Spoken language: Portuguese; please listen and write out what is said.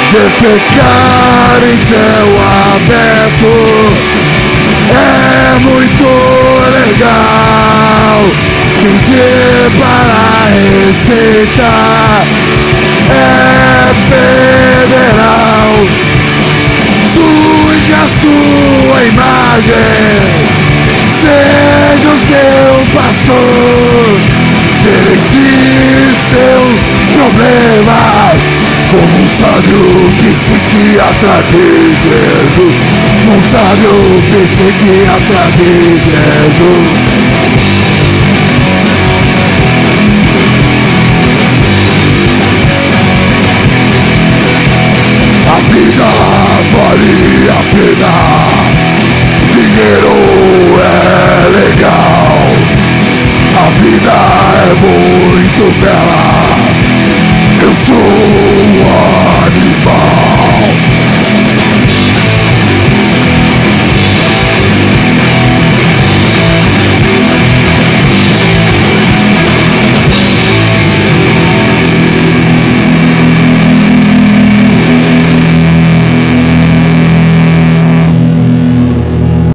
Defecar em céu aberto é muito legal. Mentir para a receita é federal. Suje a sua imagem, seja o seu pastor. Gerencie seu problema como um sábio psiquiatra de Jesus. Um sábio psiquiatra de Jesus. A vida vale a pena, dinheiro é legal, a vida é muito bela. Eu sou